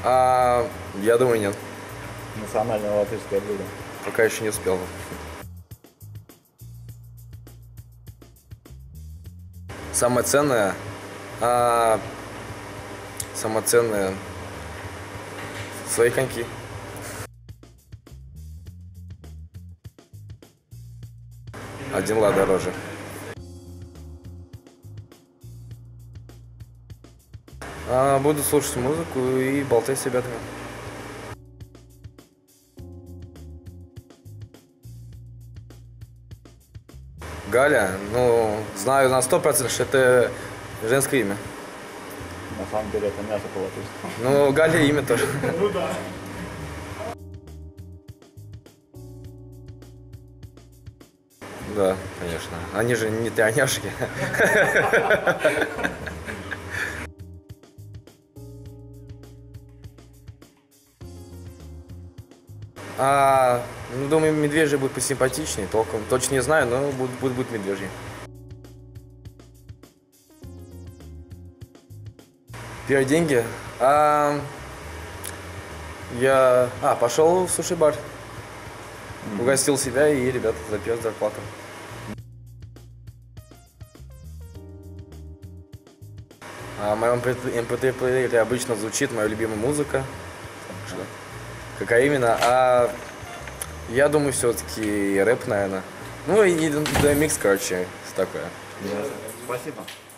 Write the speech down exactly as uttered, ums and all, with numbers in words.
А, я думаю, нет. Национальное латышское блюдо. Пока еще не успел. Самое ценное? А, самое ценное? Свои коньки. Один лад дороже. А, буду слушать музыку и болтать с ребятами. Галя, ну, знаю на сто процентов, что это женское имя. На самом деле это мясо по-латышски. Ну, Галя имя тоже. Ну да. Да, конечно. Они же не тройняшки. А, ну, думаю, медвежий будет посимпатичнее, толком. Точно не знаю, но будет, будет, будет медвежий. Первые деньги? А, я а, пошел в суши-бар. Mm-hmm. Угостил себя и ребят за первую зарплату. А в моем эм пэ три плеере обычно звучит моя любимая музыка. Какая именно? А я думаю, все-таки рэп, наверное. Ну и ди эм икс, короче, такое. Yeah. Спасибо.